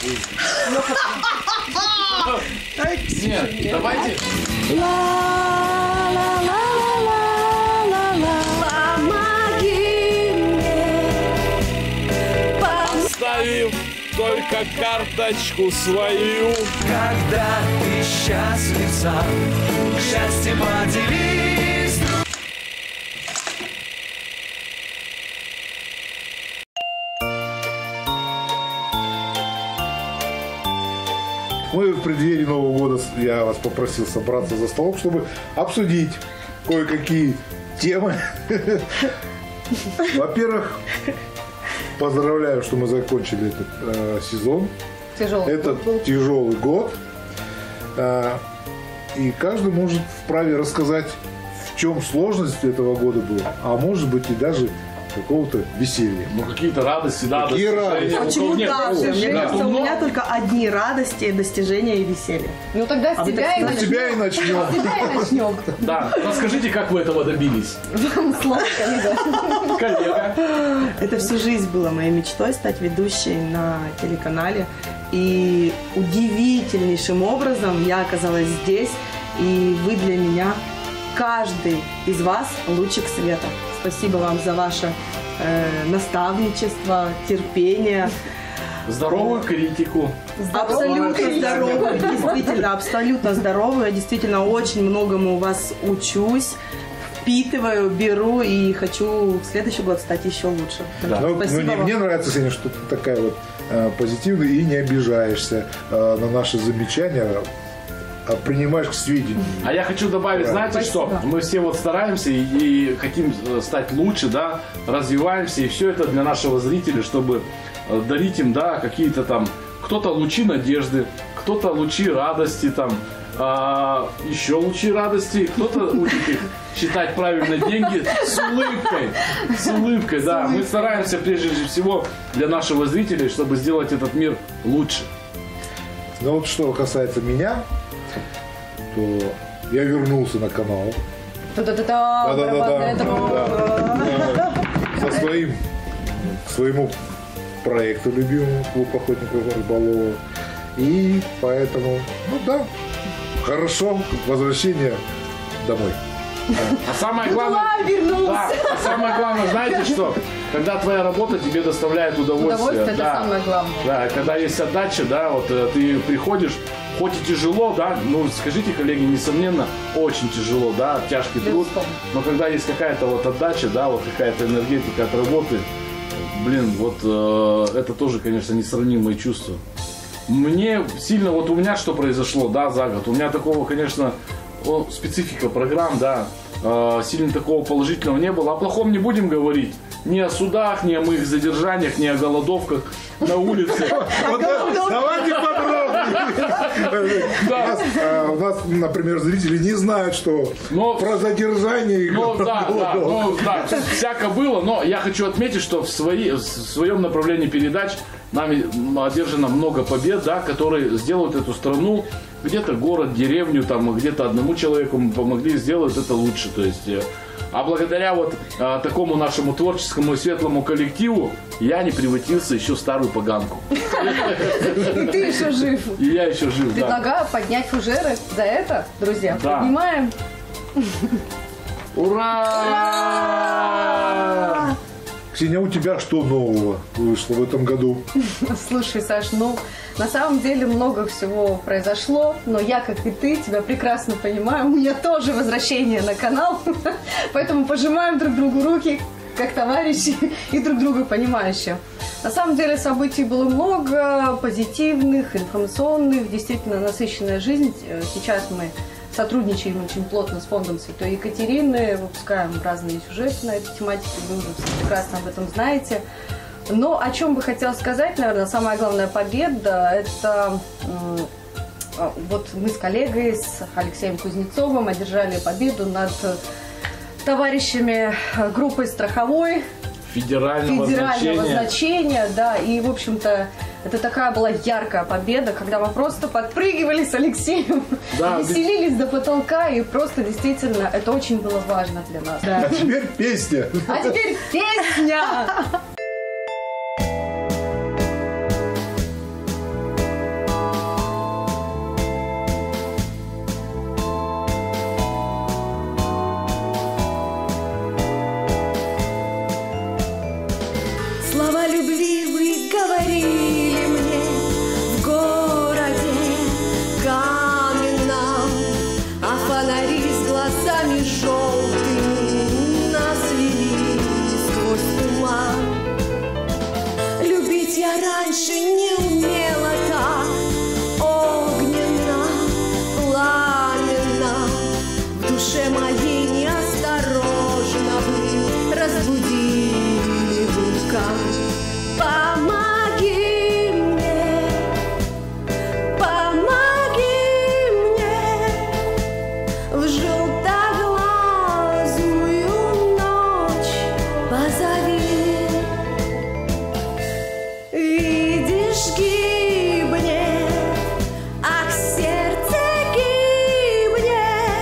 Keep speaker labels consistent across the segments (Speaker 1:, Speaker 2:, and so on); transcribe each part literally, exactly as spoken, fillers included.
Speaker 1: Нет, давайте. Оставим только карточку свою.
Speaker 2: Когда ты счастлив сам, счастье поделись.
Speaker 3: Мы в преддверии Нового года, я вас попросил собраться за столом, чтобы обсудить кое-какие темы. Во-первых, поздравляю, что мы закончили этот э, сезон.
Speaker 4: Тяжелый
Speaker 3: Это
Speaker 4: год был.
Speaker 3: тяжелый год. Э, и каждый может вправе рассказать, в чем сложность этого года была. А может быть и даже какого-то веселья.
Speaker 1: Ну, какие-то радости, да.
Speaker 3: Какие радости?
Speaker 5: А почему даже? Мне
Speaker 1: да.
Speaker 5: кажется, у
Speaker 1: Но-
Speaker 5: меня только одни радости, достижения и веселье.
Speaker 4: Ну тогда
Speaker 5: А
Speaker 4: с
Speaker 5: вы
Speaker 4: тебя
Speaker 5: так
Speaker 4: и
Speaker 3: С
Speaker 4: начнем.
Speaker 3: тебя и начнем.
Speaker 4: С тебя и начнем.
Speaker 1: Да, расскажите, как вы этого добились?
Speaker 4: Слово, коллега.
Speaker 1: Коллега.
Speaker 5: Это всю жизнь было моей мечтой стать ведущей на телеканале. И удивительнейшим образом я оказалась здесь. И вы для меня, каждый из вас, лучик света. Спасибо вам за ваше э, наставничество, терпение.
Speaker 1: Здоровую критику.
Speaker 5: Абсолютно здоровую, действительно, абсолютно здоровую. Я действительно очень многому у вас учусь, впитываю, беру и хочу в следующий год стать еще лучше.
Speaker 1: Да.
Speaker 3: Ну, ну,
Speaker 5: Спасибо
Speaker 3: не-
Speaker 5: вам.
Speaker 3: мне нравится, Сеня, что ты такая вот э, позитивная и не обижаешься э, на наши замечания, а принимаешь к сведению.
Speaker 1: А я хочу добавить,
Speaker 3: Да.
Speaker 1: знаете
Speaker 4: Спасибо.
Speaker 1: что? Мы все вот стараемся и, и хотим э, стать лучше, да, развиваемся, и все это для нашего зрителя, чтобы э, дарить им, да, какие-то там, кто-то лучи надежды, кто-то лучи радости, там, а, еще лучи радости, кто-то учит их считать правильно деньги с улыбкой, с улыбкой, да. Мы стараемся прежде всего для нашего зрителя, чтобы сделать этот мир лучше.
Speaker 3: Но вот что касается меня, то я вернулся на канал.
Speaker 4: Та-та-та-та. барабанная дробь.
Speaker 3: Да. Со своим, к своему проекту любимому, клуб охотников рыболова. И поэтому, ну да, хорошо, возвращение домой.
Speaker 1: А самое главное,
Speaker 4: Ура, вернулся.
Speaker 1: да, а самое главное, знаете что? Когда твоя работа тебе доставляет удовольствие.
Speaker 4: Удовольствие – это
Speaker 1: да,
Speaker 4: самое главное.
Speaker 1: Да, когда есть отдача, да, вот э, ты приходишь, хоть и тяжело, да, ну скажите, коллеги, несомненно, очень тяжело, да, тяжкий труд,
Speaker 4: Безусловно.
Speaker 1: но когда есть какая-то вот отдача, да, вот какая-то энергетика от работы, блин, вот э, это тоже, конечно, несравнимые чувства. Мне сильно, вот у меня что произошло, да, за год, у меня такого, конечно, о, специфика программ, да, э, сильно такого положительного не было. О плохом не будем говорить. Ни о судах, ни о моих задержаниях, ни о голодовках на улице.
Speaker 3: Вот да, давайте подробнее. У нас, а, у нас, например, зрители не знают, что
Speaker 1: Но-
Speaker 3: про задержание и
Speaker 1: Ну
Speaker 3: про
Speaker 1: да, да,
Speaker 3: голодовку.
Speaker 1: ну да, всяко было, но я хочу отметить, что в, свои, в своем направлении передач нами одержано много побед, да, которые сделают эту страну, где-то город, деревню, там, где-то одному человеку мы помогли сделать это лучше. То есть, э, а благодаря вот э, такому нашему творческому и светлому коллективу я не превратился еще в старую поганку.
Speaker 4: И ты еще жив.
Speaker 1: И я еще жив, да.
Speaker 4: Предлагаю поднять фужеры за это, друзья.
Speaker 1: Да.
Speaker 4: Поднимаем.
Speaker 1: Ура!
Speaker 3: Ксения, у тебя что нового вышло в этом году?
Speaker 4: Слушай, Саш, ну, на самом деле много всего произошло, но я, как и ты, тебя прекрасно понимаю. У меня тоже возвращение на канал, поэтому пожимаем друг другу руки, как товарищи, и друг друга понимающие. На самом деле событий было много, позитивных, информационных, действительно насыщенная жизнь. Сейчас мы сотрудничаем очень плотно с фондом Святой Екатерины, выпускаем разные сюжеты на эту тематику, вы уже все прекрасно об этом знаете. Но о чем бы хотела сказать, наверное, самая главная победа, это м, вот мы с коллегой, с Алексеем Кузнецовым одержали победу над товарищами группы «Страховой»,
Speaker 1: Федерального,
Speaker 4: федерального
Speaker 1: значения.
Speaker 4: значения, да, и, в общем-то, это такая была яркая победа, когда мы просто подпрыгивали с Алексеем,
Speaker 1: Да,
Speaker 4: веселились до потолка, и просто действительно это очень было важно для нас.
Speaker 3: А теперь песня.
Speaker 4: А теперь песня!
Speaker 6: любви вы говорили мне в городе каменном, а фонари с глазами желтыми нас вели сквозь туман. Любить я раньше не умела так огненно, пламенно. В душе моей неосторожно вы разбудили вулкан. Помоги мне, помоги мне в желтоглазую ночь позови. Видишь, гибнет, ах, сердце гибнет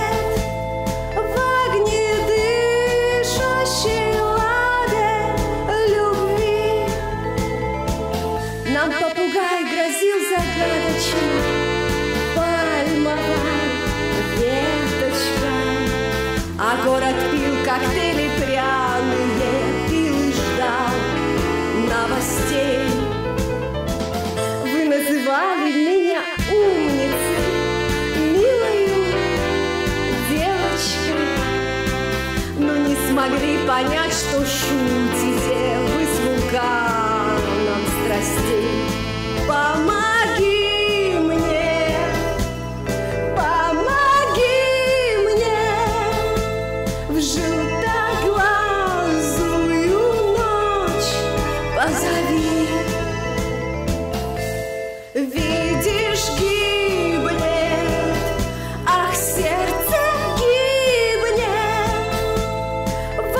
Speaker 6: в огнедышащей ладе любви. Нам попугай грозил загадочно пальмовой веточкой, а город пил коктейли пряные, пил и ждал новостей. Вы называли меня умницей, милою девочкой, но не смогли понять, что шутите вы с вулканом страстей. Помоги мне, помоги мне в желтоглазую ночь позови. Видишь, гибнет, ах, сердце гибнет в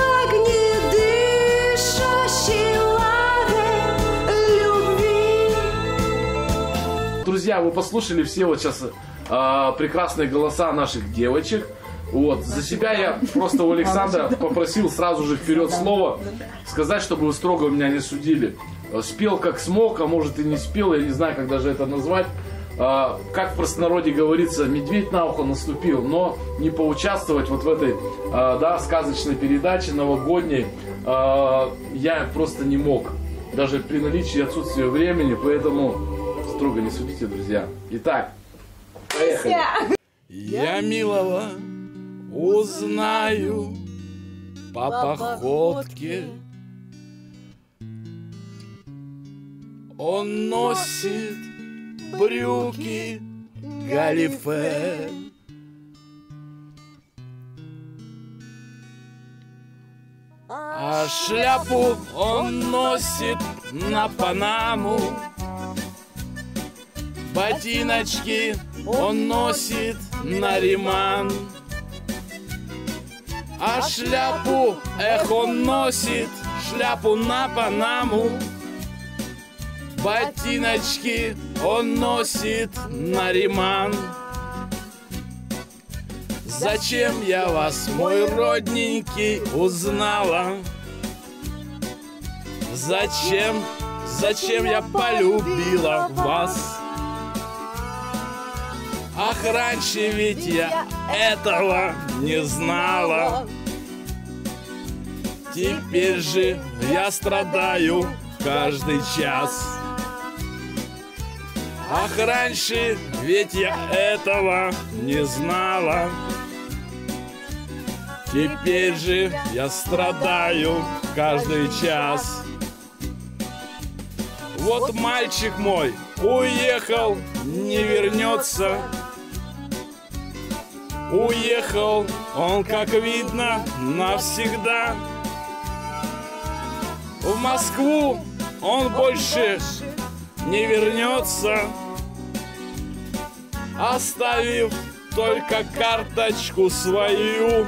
Speaker 6: огнедышащей ладе любви.
Speaker 1: Друзья, вы послушали все вот сейчас э, прекрасные голоса наших девочек. Вот. За себя я просто у Александра попросил сразу же вперед слово сказать, чтобы вы строго меня не судили. Спел как смог, а может и не спел, я не знаю, как даже это назвать. А, как в простонародье говорится, медведь на ухо наступил, но не поучаствовать вот в этой а, да, сказочной передаче новогодней а, я просто не мог. Даже при наличии отсутствия времени, поэтому строго не судите, друзья. Итак, поехали.
Speaker 7: Я милого узнаю по походке. Он носит брюки галифе. А шляпу он носит на Панаму. Ботиночки он носит на Риман. А шляпу, эх, он носит шляпу на Панаму. Ботиночки он носит на Риман. Зачем я вас, мой родненький, узнала? Зачем, зачем я полюбила вас? Ах, раньше ведь я этого не знала. Теперь же я страдаю каждый час. Ах, раньше ведь я этого не знала. Теперь же я страдаю каждый час. Вот мальчик мой уехал, не вернется. Уехал он, как видно, навсегда. В Москву он больше не вернется, оставив только карточку свою.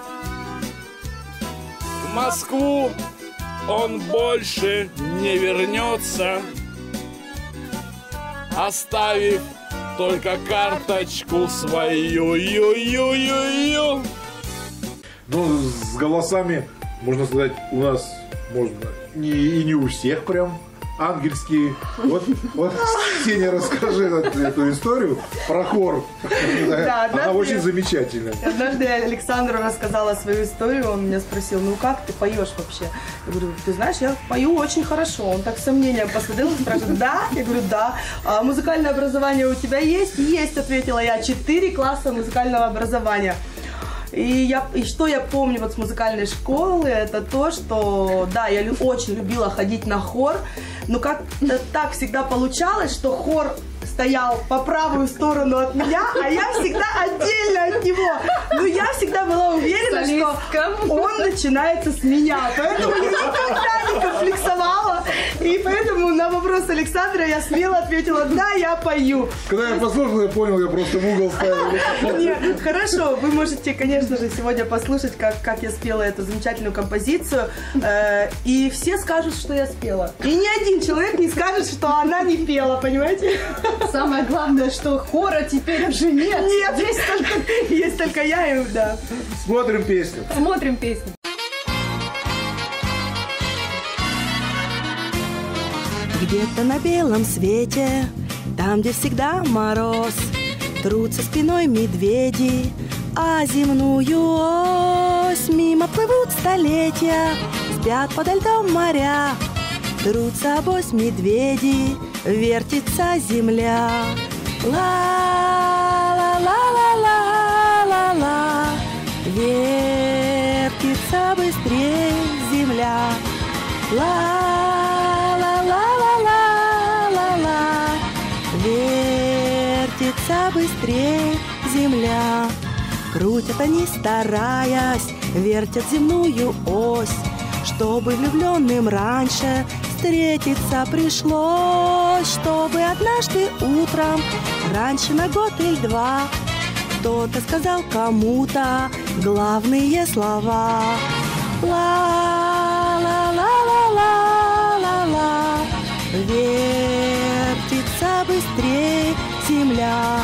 Speaker 7: В Москву он больше не вернется, оставив только карточку свою. Ю-ю-ю-ю.
Speaker 3: Ну, с голосами, можно сказать, у нас можно не, и не у всех прям ангельские. Вот, вот Ксения, расскажи эту историю про хор.
Speaker 5: Да,
Speaker 3: Она
Speaker 5: однажды-
Speaker 3: очень замечательная.
Speaker 5: Однажды я Александру рассказала свою историю, он меня спросил, ну как ты поешь вообще? Я говорю, ты знаешь, я пою очень хорошо. Он так с сомнением посмотрел и спрашивает, да? Я говорю, да. А музыкальное образование у тебя есть? Есть, ответила я. Четыре класса музыкального образования. И, я, и что я помню вот с музыкальной школы, это то, что, да, я лю- очень любила ходить на хор, но как-то так всегда получалось, что хор стоял по правую сторону от меня, а я всегда отдельно от него. Но я всегда была уверена, что он начинается с меня, поэтому я никогда не конфликсовала. И поэтому на вопрос Александра я смело ответила, да, я пою.
Speaker 3: Когда я послушал, я понял, я просто в угол ставил.
Speaker 5: Нет, хорошо, вы можете, конечно же, сегодня послушать, как, как я спела эту замечательную композицию, э, и все скажут, что я спела. И ни один человек не скажет, что она не пела, понимаете?
Speaker 4: Самое главное, что хора теперь уже нет.
Speaker 5: Нет, есть только, есть только я и да.
Speaker 3: Смотрим песню.
Speaker 4: Смотрим песню.
Speaker 5: Где-то на белом свете, там, где всегда мороз, трутся спиной медведи, а земную ось мимо плывут столетия, спят подо льдом моря, трутся обось медведи, вертится земля. Ла-ла-ла-ла-ла-ла, вертится быстрее земля. Ла-ла-ла-ла-ла-ла, вертится быстрее земля. Крутят они, стараясь, вертят земную ось, чтобы влюбленным раньше встретиться пришлось, чтобы однажды утром, раньше на год или два, кто-то сказал кому-то главные слова. Ла-ла-ла-ла-ла-ла, вертится быстрее земля.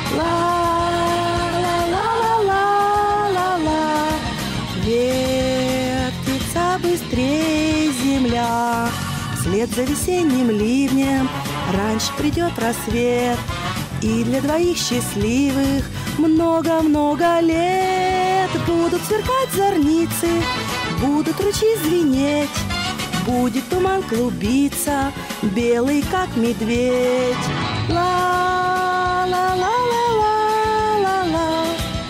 Speaker 5: Ла-ла-ла-ла-ла-ла, вертится быстрее земля. Вслед за весенним ливнем раньше придет рассвет, и для двоих счастливых много-много лет будут сверкать зорницы, будут ручьи звенеть, будет туман клубиться, белый как медведь. Ла-ла-ла-ла-ла-ла.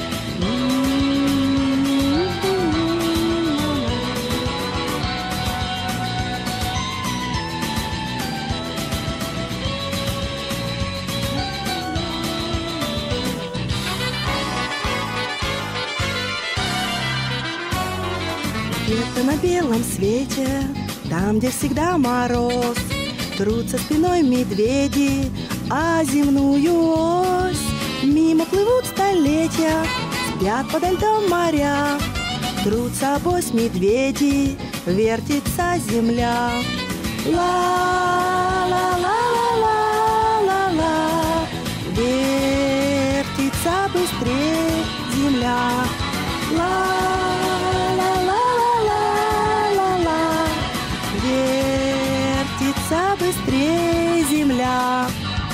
Speaker 5: Где-то на белом свете, там, где всегда мороз, трутся спиной медведи, а земную ось мимо плывут столетия, спят подо льдом моря, трутся обось медведи, вертится земля. Ла-ла-ла-ла-ла-ла, вертится быстрее земля. Ла-ла-ла-ла-ла-ла, вертится быстрее земля.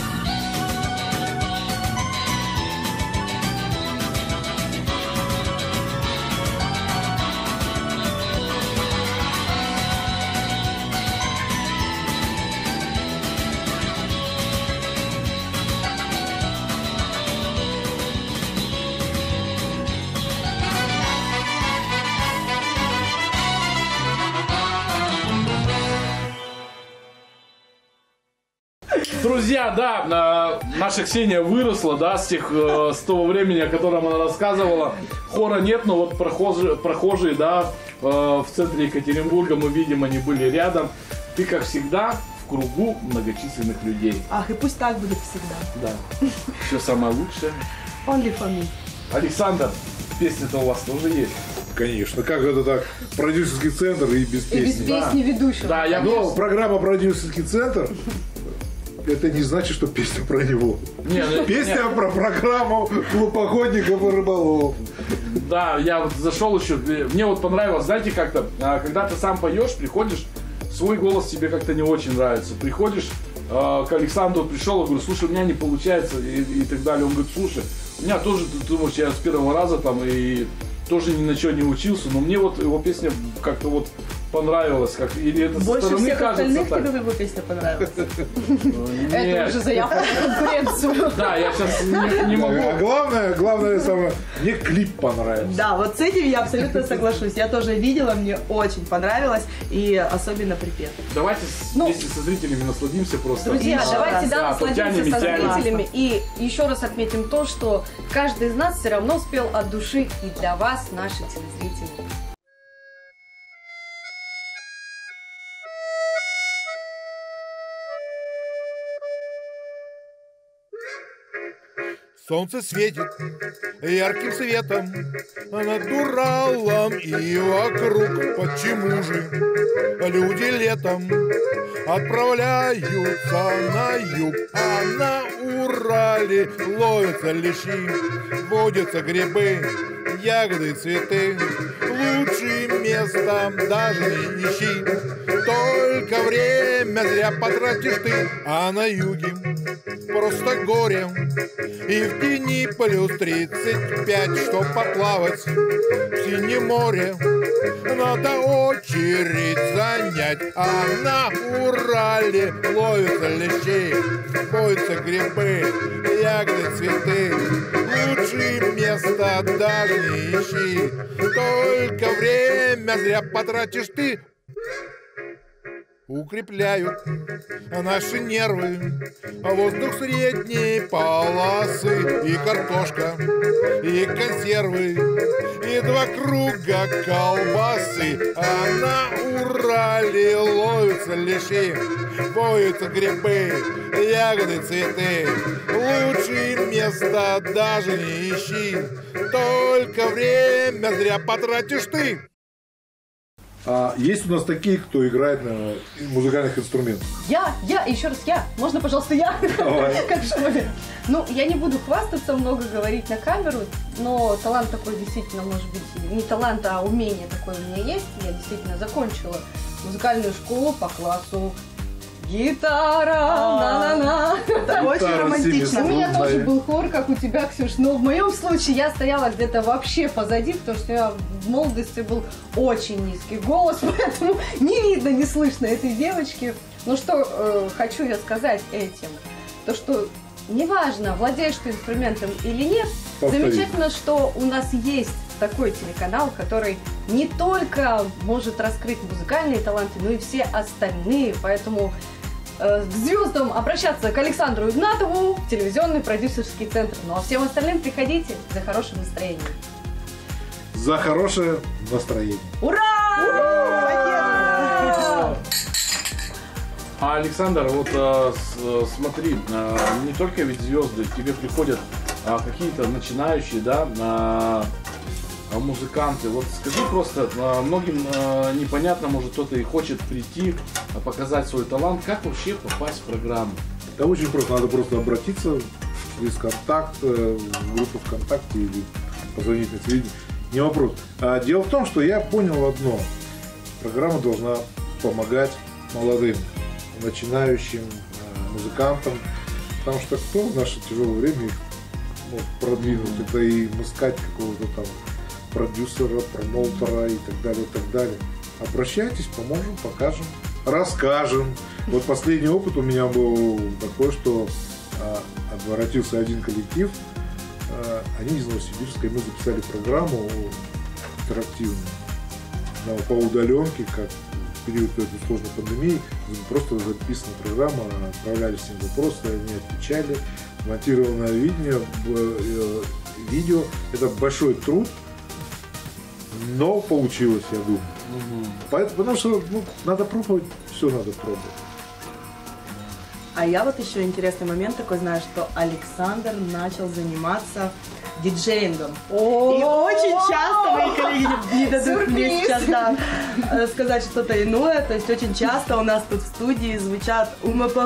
Speaker 1: Друзья, да, э, наша Ксения выросла, да, с тех, э, с того времени, о котором она рассказывала. Хора нет, но вот прохожие, прохожие, да, э, в центре Екатеринбурга, мы видим, они были рядом. Ты, как всегда, в кругу многочисленных людей.
Speaker 5: Ах, и пусть так будет всегда.
Speaker 1: Да, все самое лучшее.
Speaker 5: Only for me.
Speaker 1: Александр, песня-то у вас тоже есть.
Speaker 3: Конечно, как это так? Продюсерский центр и без
Speaker 4: И без
Speaker 3: песни.
Speaker 4: песни ведущего.
Speaker 1: Да, я
Speaker 3: Но программа «Продюсерский центр» это не значит, что песня про него.
Speaker 1: Не, ну,
Speaker 3: Песня
Speaker 1: не.
Speaker 3: про программу клуб охотников и рыболов.
Speaker 1: Да, я вот зашел еще, мне вот понравилось, знаете, как-то, а, когда ты сам поешь, приходишь свой голос тебе как-то не очень нравится. Приходишь э, к Александру, пришел, и говорю, слушай, у меня не получается, и, и так далее. Он говорит, слушай, у меня тоже, ты думаешь, я с первого раза там и тоже ни на что не учился, но мне вот его песня как-то вот понравилась, как или это
Speaker 5: Больше
Speaker 1: со стороны
Speaker 5: всех
Speaker 1: кажется
Speaker 5: остальных
Speaker 1: так.
Speaker 5: тебе его песня понравилась.
Speaker 4: Это уже заявка на конкуренцию.
Speaker 1: Да, я сейчас не, не могу.
Speaker 3: А главное, главное самое, мне клип понравился.
Speaker 5: Да, вот с этим я абсолютно соглашусь. Я тоже видела, мне очень понравилось, и особенно припев.
Speaker 1: Давайте с-
Speaker 4: Ну,
Speaker 1: вместе со зрителями насладимся просто.
Speaker 4: Друзья,
Speaker 5: Еще
Speaker 4: давайте
Speaker 5: раз.
Speaker 4: да,
Speaker 1: Да,
Speaker 4: насладимся
Speaker 1: потянем и
Speaker 4: со
Speaker 1: тянем.
Speaker 4: зрителями. И еще раз отметим то, что каждый из нас все равно спел от души и для вас, наши телезрители.
Speaker 8: Солнце светит ярким светом над Уралом и вокруг. Почему же люди летом отправляются на юг, а на Урале ловятся лещи, водятся грибы, ягоды, цветы? Лучше места даже не ищи, только время зря потратишь ты, а на юге просто горе. И в тени плюс тридцать пять, чтоб поплавать в синем море, надо очередь занять. А на Урале ловятся лещи, водятся грибы, ягоды, цветы. Лучше места даже не ищи, только время зря потратишь ты. Укрепляют наши нервы воздух средней полосы, и картошка, и консервы, и два круга колбасы. А на Урале ловятся лещи, водятся грибы, ягоды, цветы. Лучше места даже не ищи, только время зря потратишь ты.
Speaker 3: А есть у нас такие, кто играет на музыкальных инструментах?
Speaker 4: Я, я, еще раз я. Можно, пожалуйста, я?
Speaker 3: Давай.
Speaker 4: Как в школе. Ну, я не буду хвастаться, много говорить на камеру, но талант такой действительно, может быть, не талант, а умение такое у меня есть. Я действительно закончила музыкальную школу по классу гитара, на-на-на.
Speaker 5: Это очень
Speaker 3: Гитара,
Speaker 5: романтично.
Speaker 4: У меня
Speaker 3: Знаю.
Speaker 4: тоже был хор, как у тебя, Ксюш, но в моем случае я стояла где-то вообще позади, потому что у меня в молодости был очень низкий голос, поэтому не видно, не слышно этой девочки. Ну что э, хочу я сказать этим, то что неважно, владеешь ты инструментом или нет,
Speaker 3: Повтори.
Speaker 4: замечательно, что у нас есть такой телеканал, который не только может раскрыть музыкальные таланты, но и все остальные, поэтому к звездам обращаться к Александру Игнатову, телевизионный продюсерский центр. Ну а всем остальным приходите за хорошим настроением.
Speaker 3: За хорошее настроение.
Speaker 4: Ура! Ура!
Speaker 1: А, Александр, вот а, с- смотри, а, не только ведь звезды, к тебе приходят а, какие-то начинающие, да, а, а, музыканты. Вот скажи просто, а, многим а, непонятно, может кто-то и хочет прийти, а, показать свой талант, как вообще попасть в программу?
Speaker 3: Это очень просто, надо просто обратиться через контакт, э, в группу ВКонтакте или позвонить на телевидение. Не вопрос. А дело в том, что я понял одно. Программа должна помогать молодым, начинающим э, музыкантам, потому что кто в наше тяжелое время их может продвинуть? Это и искать какого-то там продюсера, промоутера и так далее, и так далее. Обращайтесь, поможем, покажем, расскажем. Вот последний опыт у меня был такой, что э, обратился один коллектив, э, они из Новосибирска, и мы записали программу интерактивную, но по удаленке, как в период этой сложной пандемии, просто записана программа, отправлялись им вопросы, они отвечали, монтированное видео, э, видео, это большой труд, но получилось, я думаю. Поэтому, потому что ну, надо пробовать, все надо пробовать.
Speaker 5: А я вот еще интересный момент такой знаю, что Александр начал заниматься диджеингом. И очень часто мои коллеги не дадут мне сейчас да, сказать что-то иное. То есть очень часто у нас тут в студии звучат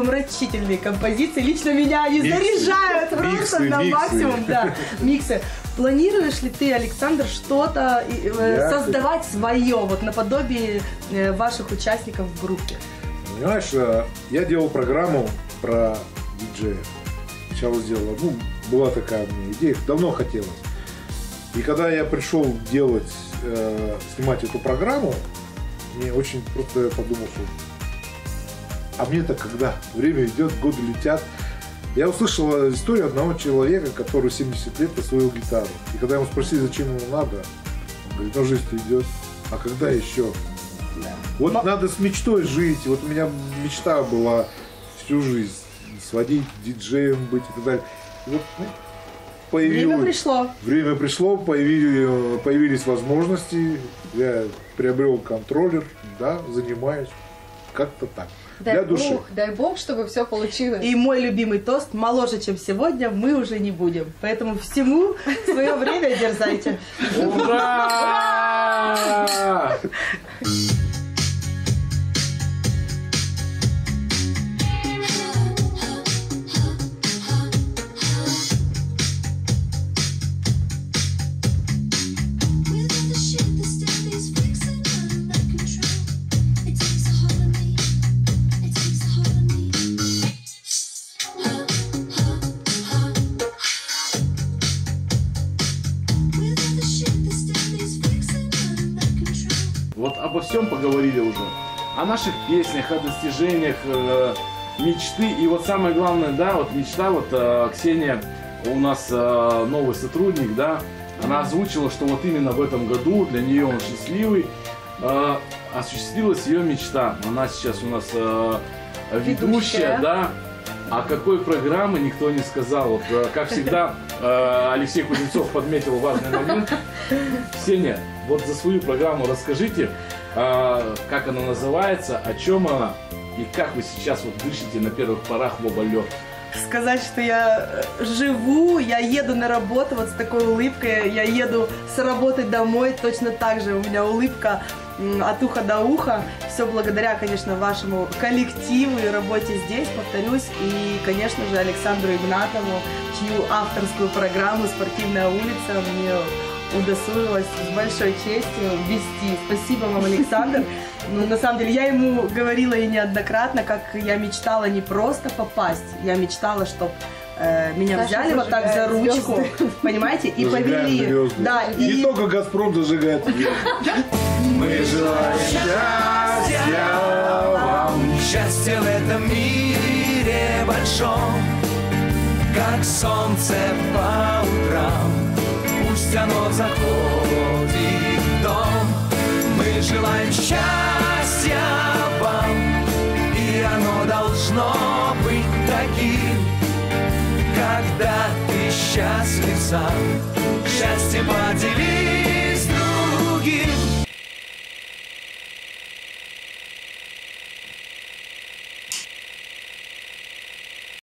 Speaker 5: умопомрачительные композиции. Лично меня они
Speaker 3: Миксы.
Speaker 5: заряжают просто
Speaker 3: Миксы,
Speaker 5: на
Speaker 3: миксы.
Speaker 5: максимум. Да, миксы. планируешь ли ты, Александр, что-то э,
Speaker 3: Я
Speaker 5: создавать свое, вот наподобие э, ваших участников в группе?
Speaker 3: Понимаешь, э, я делал программу про диджея. Сначала сделала, ну, была такая у меня идея, давно хотелось. И когда я пришел делать, э, снимать эту программу, мне очень просто я подумал, что а мне-то когда? Время идет, годы летят. Я услышал историю одного человека, который семьдесят лет освоил гитару. И когда ему спросили, зачем ему надо, он говорит, ну жизнь идет. А когда еще?
Speaker 5: Да.
Speaker 3: Вот
Speaker 5: Но...
Speaker 3: надо с мечтой жить. Вот у меня мечта была всю жизнь сводить, диджеем быть и так далее. И вот, ну, появилось,
Speaker 5: Время пришло.
Speaker 3: Время пришло, появились, появились возможности. Я приобрел контроллер, да, занимаюсь как-то так.
Speaker 4: Дай
Speaker 3: Для
Speaker 4: бог,
Speaker 3: души.
Speaker 4: дай бог, чтобы все получилось.
Speaker 5: И мой любимый тост: моложе, чем сегодня, мы уже не будем. Поэтому всему свое время дерзайте.
Speaker 1: Ура! Вот обо всем поговорили уже. О наших песнях, о достижениях, э, мечты. И вот самое главное, да, вот мечта, вот э, Ксения, у нас э, новый сотрудник, да, она озвучила, что вот именно в этом году для нее он счастливый, э, осуществилась ее мечта. Она сейчас у нас э, ведущая,
Speaker 4: Ведущая.
Speaker 1: да. А какой программы никто не сказал. Вот, э, как всегда, э, Алексей Кузнецов подметил важный момент. Ксения, вот за свою программу расскажите, э, как она называется, о чем она и как вы сейчас вот дышите на первых порах в оба лёд.
Speaker 5: Сказать, что я живу, я еду на работу вот с такой улыбкой, я еду с работы домой, точно так же у меня улыбка от уха до уха. Все благодаря, конечно, вашему коллективу и работе здесь, повторюсь, и, конечно же, Александру Игнатову, чью авторскую программу «Спортивная улица» мне удосужилась с большой честью вести. Спасибо вам, Александр. Ну, на самом деле, я ему говорила и неоднократно, как я мечтала не просто попасть, я мечтала, чтобы э, меня
Speaker 4: Саша
Speaker 5: взяли вот так за ручку,
Speaker 4: звезды.
Speaker 5: понимаете, и
Speaker 3: Зажигаем
Speaker 5: повели.
Speaker 3: звезды.
Speaker 5: Да,
Speaker 3: Не
Speaker 5: и...
Speaker 3: только «Газпром» зажигает.
Speaker 2: Мы желаем счастья вам, счастья в этом мире большом, как солнце по утрам, пусть оно заходит в дом. Мы желаем счастья вам, и оно должно быть таким, когда ты счастлив сам, счастье поделись с другим.